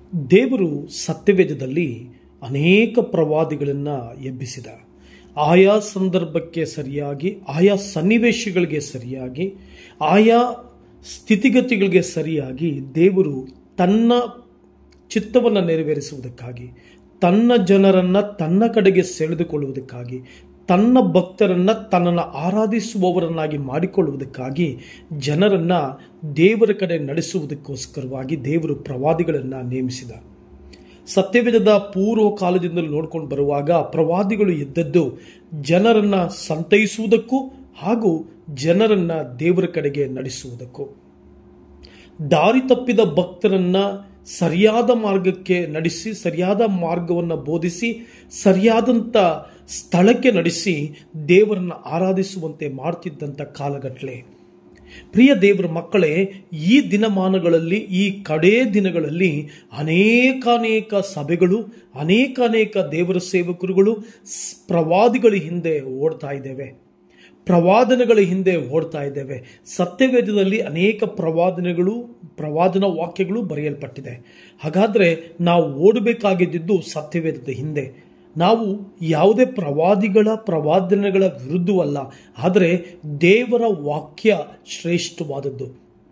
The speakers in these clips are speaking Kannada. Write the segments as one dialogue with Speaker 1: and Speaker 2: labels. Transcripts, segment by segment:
Speaker 1: ದೇವರು ಸತ್ಯವೇದದಲ್ಲಿ ಅನೇಕ ಪ್ರವಾದಿಗಳನ್ನು ಎಬ್ಬಿಸಿದ. ಆಯಾ ಸಂದರ್ಭಕ್ಕೆ ಸರಿಯಾಗಿ, ಆಯಾ ಸನ್ನಿವೇಶಗಳಿಗೆ ಸರಿಯಾಗಿ, ಆಯಾ ಸ್ಥಿತಿಗತಿಗಳಿಗೆ ಸರಿಯಾಗಿ ದೇವರು ತನ್ನ ಚಿತ್ತವನ್ನು ನೆರವೇರಿಸುವುದಕ್ಕಾಗಿ, ತನ್ನ ಜನರನ್ನು ತನ್ನ ಕಡೆಗೆ ಸೆಳೆದುಕೊಳ್ಳುವುದಕ್ಕಾಗಿ, ತನ್ನ ಭಕ್ತರನ್ನು ತನ್ನನ್ನು ಆರಾಧಿಸುವವರನ್ನಾಗಿ ಮಾಡಿಕೊಳ್ಳುವುದಕ್ಕಾಗಿ, ಜನರನ್ನು ದೇವರ ಕಡೆ ನಡೆಸುವುದಕ್ಕೋಸ್ಕರವಾಗಿ ದೇವರು ಪ್ರವಾದಿಗಳನ್ನು ನೇಮಿಸಿದ. ಸತ್ಯವೇದದ ಪೂರ್ವ ಕಾಲದಿಂದಲೂ ನೋಡ್ಕೊಂಡು ಬರುವಾಗ ಪ್ರವಾದಿಗಳು ಇದ್ದದ್ದು ಜನರನ್ನು ಸಂತೈಸುವುದಕ್ಕೂ ಹಾಗೂ ಜನರನ್ನು ದೇವರ ಕಡೆಗೆ ನಡೆಸುವುದಕ್ಕೂ. ದಾರಿ ತಪ್ಪಿದ ಭಕ್ತರನ್ನು ಸರಿಯಾದ ಮಾರ್ಗಕ್ಕೆ ನಡೆಸಿ, ಸರಿಯಾದ ಮಾರ್ಗವನ್ನು ಬೋಧಿಸಿ, ಸರಿಯಾದಂಥ ಸ್ಥಳಕ್ಕೆ ನಡೆಸಿ ದೇವರನ್ನು ಆರಾಧಿಸುವಂತೆ ಮಾಡ್ತಿದ್ದಂಥ ಕಾಲಗಟ್ಟಲೆ. ಪ್ರಿಯ ದೇವರ ಮಕ್ಕಳೇ, ಈ ದಿನಮಾನಗಳಲ್ಲಿ, ಈ ಕಡೇ ದಿನಗಳಲ್ಲಿ ಅನೇಕ ಸಭೆಗಳು, ಅನೇಕ ದೇವರ ಸೇವಕರುಗಳು ಪ್ರವಾದಿಗಳ ಹಿಂದೆ ಓಡ್ತಾ ಇದ್ದೇವೆ, ಪ್ರವಾದನೆಗಳ ಹಿಂದೆ ಓಡ್ತಾ ಇದ್ದೇವೆ. ಸತ್ಯವೇದದಲ್ಲಿ ಅನೇಕ ಪ್ರವಾದನ ವಾಕ್ಯಗಳು ಬರೆಯಲ್ಪಟ್ಟಿದೆ. ಹಾಗಾದರೆ ನಾವು ಓಡಬೇಕಾಗಿದ್ದು ಸತ್ಯವೇದದ ಹಿಂದೆ. ನಾವು ಯಾವುದೇ ಪ್ರವಾದನೆಗಳ ವಿರುದ್ಧವಲ್ಲ, ಆದರೆ ದೇವರ ವಾಕ್ಯ ಶ್ರೇಷ್ಠವಾದದ್ದು.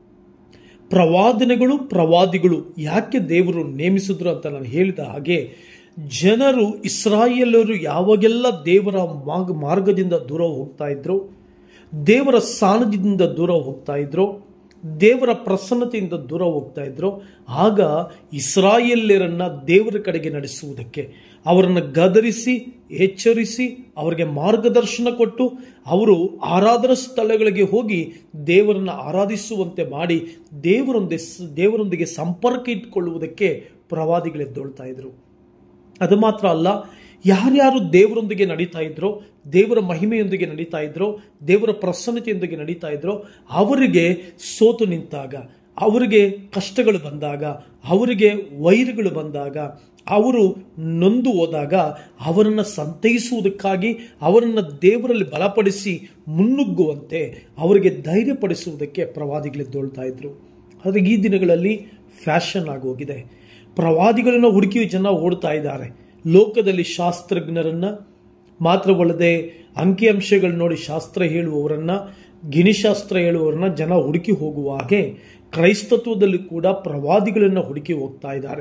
Speaker 1: ಪ್ರವಾದಿಗಳು ಯಾಕೆ ದೇವರು ನೇಮಿಸಿದ್ರು ಅಂತ ನಾನು ಹೇಳಿದ ಹಾಗೆ, ಜನರು, ಇಸ್ರಾಯೇಲರು ಯಾವಾಗೆಲ್ಲ ದೇವರ ಮಾರ್ಗದಿಂದ ದೂರ ಹೋಗ್ತಾ ಇದ್ರು, ದೇವರ ಸಾನ್ನಿಧ್ಯದಿಂದ ದೂರ ಹೋಗ್ತಾ ಇದ್ರು, ದೇವರ ಪ್ರಸನ್ನತೆಯಿಂದ ದೂರ ಹೋಗ್ತಾ ಇದ್ರು, ಆಗ ಇಸ್ರಾಯೇಲ್ಯರನ್ನ ದೇವರ ಕಡೆಗೆ ನಡೆಸುವುದಕ್ಕೆ, ಅವರನ್ನು ಗದರಿಸಿ, ಎಚ್ಚರಿಸಿ, ಅವರಿಗೆ ಮಾರ್ಗದರ್ಶನ ಕೊಟ್ಟು, ಅವರು ಆರಾಧನಾ ಸ್ಥಳಗಳಿಗೆ ಹೋಗಿ ದೇವರನ್ನು ಆರಾಧಿಸುವಂತೆ ಮಾಡಿ ದೇವರೊಂದಿಗೆ ಸಂಪರ್ಕ ಇಟ್ಕೊಳ್ಳುವುದಕ್ಕೆ ಪ್ರವಾದಿಗಳೆದ್ದೊಳ್ತಾ ಇದ್ರು. ಅದು ಮಾತ್ರ ಅಲ್ಲ, ಯಾರ್ಯಾರು ದೇವರೊಂದಿಗೆ ನಡೀತಾ ಇದ್ರೋ, ದೇವರ ಮಹಿಮೆಯೊಂದಿಗೆ ನಡೀತಾ ಇದ್ರೋ, ದೇವರ ಪ್ರಸನ್ನತೆಯೊಂದಿಗೆ ನಡೀತಾ ಇದ್ರೋ, ಅವರಿಗೆ ಸೋತು ನಿಂತಾಗ, ಅವರಿಗೆ ಕಷ್ಟಗಳು ಬಂದಾಗ, ಅವರಿಗೆ ವೈರಗಳು ಬಂದಾಗ, ಅವರು ನೊಂದು ಹೋದಾಗ ಅವರನ್ನು ಸಂತೈಸುವುದಕ್ಕಾಗಿ, ಅವರನ್ನು ದೇವರಲ್ಲಿ ಬಲಪಡಿಸಿ ಮುನ್ನುಗ್ಗುವಂತೆ ಅವರಿಗೆ ಧೈರ್ಯಪಡಿಸುವುದಕ್ಕೆ ಪ್ರವಾದಿಗಳೆದ್ದೊಳ್ತಾ ಇದ್ರು. ಆದರೆ ಈ ದಿನಗಳಲ್ಲಿ ಫ್ಯಾಷನ್ ಆಗೋಗಿದೆ. ಪ್ರವಾದಿಗಳನ್ನು ಹುಡುಕಿ ಜನ ಓಡ್ತಾ ಇದ್ದಾರೆ. ಲೋಕದಲ್ಲಿ ಶಾಸ್ತ್ರಜ್ಞರನ್ನ ಮಾತ್ರವಲ್ಲದೆ ಅಂಕಿಅಂಶಗಳು ನೋಡಿ ಶಾಸ್ತ್ರ ಹೇಳುವವರನ್ನ, ಗಿಣಿಶಾಸ್ತ್ರ ಹೇಳುವವರನ್ನ ಜನ ಹುಡುಕಿ ಹೋಗುವ ಹಾಗೆ ಕ್ರೈಸ್ತತ್ವದಲ್ಲಿ ಕೂಡ ಪ್ರವಾದಿಗಳನ್ನು ಹುಡುಕಿ ಹೋಗ್ತಾ ಇದ್ದಾರೆ.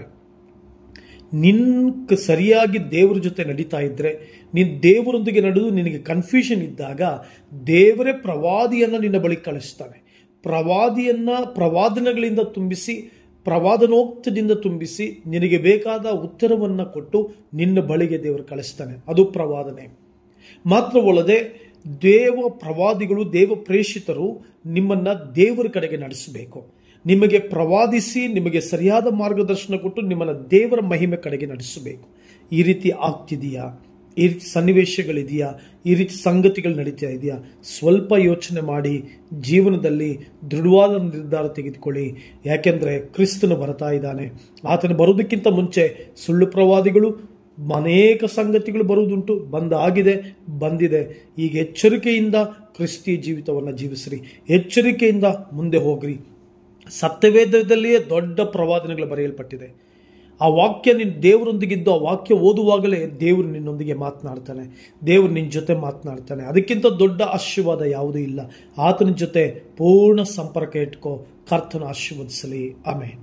Speaker 1: ಸರಿಯಾಗಿ ದೇವರ ಜೊತೆ ನಡೀತಾ ಇದ್ರೆ, ನೀನು ದೇವರೊಂದಿಗೆ ನಡೆದು ನಿನಗೆ ಕನ್ಫ್ಯೂಷನ್ ಇದ್ದಾಗ ದೇವರೇ ಪ್ರವಾದಿಯನ್ನು ನಿನ್ನ ಬಳಿ ಕಳಿಸ್ತಾನೆ. ಪ್ರವಾದನೆಗಳಿಂದ ತುಂಬಿಸಿ, ಪ್ರವಾದನೋಕ್ತದಿಂದ ತುಂಬಿಸಿ, ನಿನಗೆ ಬೇಕಾದ ಉತ್ತರವನ್ನು ಕೊಟ್ಟು ನಿನ್ನ ಬಳಿಗೆ ದೇವರು ಕಳಿಸ್ತಾನೆ. ಅದು ಪ್ರವಾದನೆ. ಮಾತ್ರವಲ್ಲದೆ ಪ್ರವಾದಿಗಳು, ದೇವ ಪ್ರೇಷಿತರು ನಿಮ್ಮನ್ನ ದೇವರ ಕಡೆಗೆ ನಡೆಸಬೇಕು. ನಿಮಗೆ ಪ್ರವಾದಿಸಿ, ನಿಮಗೆ ಸರಿಯಾದ ಮಾರ್ಗದರ್ಶನ ಕೊಟ್ಟು ನಿಮ್ಮನ್ನ ದೇವರ ಮಹಿಮೆ ಕಡೆಗೆ ನಡೆಸಬೇಕು. ಈ ರೀತಿ ಆಗ್ತಿದೆಯಾ? ಈ ರೀತಿ ಸನ್ನಿವೇಶಗಳಿದೆಯಾ? ಈ ರೀತಿ ಸಂಗತಿಗಳು ನಡೀತಾ ಇದೆಯಾ? ಸ್ವಲ್ಪ ಯೋಚನೆ ಮಾಡಿ ಜೀವನದಲ್ಲಿ ದೃಢವಾದ ನಿರ್ಧಾರ ತೆಗೆದುಕೊಳ್ಳಿ. ಯಾಕೆಂದರೆ ಕ್ರಿಸ್ತನು ಬರ್ತಾ ಇದ್ದಾನೆ. ಆತನು ಬರೋದಕ್ಕಿಂತ ಮುಂಚೆ ಸುಳ್ಳು ಪ್ರವಾದಿಗಳು, ಅನೇಕ ಸಂಗತಿಗಳು ಬರುವುದುಂಟು, ಬಂದಿದೆ. ಈಗ ಎಚ್ಚರಿಕೆಯಿಂದ ಕ್ರಿಸ್ತಿಯ ಜೀವಿತವನ್ನು ಜೀವಿಸ್ರಿ, ಎಚ್ಚರಿಕೆಯಿಂದ ಮುಂದೆ ಹೋಗ್ರಿ. ಸತ್ಯವೇದದಲ್ಲಿಯೇ ದೊಡ್ಡ ಪ್ರವಾದನೆಗಳು ಬರೆಯಲ್ಪಟ್ಟಿದೆ. ಆ ವಾಕ್ಯ ನಿನ್ನ ದೇವರೊಂದಿಗಿದ್ದು, ಆ ವಾಕ್ಯ ಓದುವಾಗಲೇ ದೇವರು ನಿನ್ನೊಂದಿಗೆ ಮಾತನಾಡ್ತಾನೆ, ದೇವರು ನಿನ್ನ ಜೊತೆ ಮಾತನಾಡ್ತಾನೆ. ಅದಕ್ಕಿಂತ ದೊಡ್ಡ ಆಶೀರ್ವಾದ ಯಾವುದೂ ಇಲ್ಲ. ಆತನ ಜೊತೆ ಪೂರ್ಣ ಸಂಪರ್ಕ ಇಟ್ಕೋ. ಕರ್ತನ ಆಶೀರ್ವದಿಸಲಿ. ಆಮೆನ್.